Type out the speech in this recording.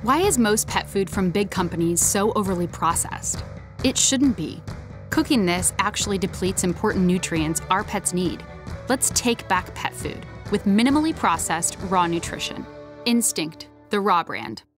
Why is most pet food from big companies so overly processed? It shouldn't be. Cooking this actually depletes important nutrients our pets need. Let's take back pet food with minimally processed raw nutrition. Instinct, the raw brand.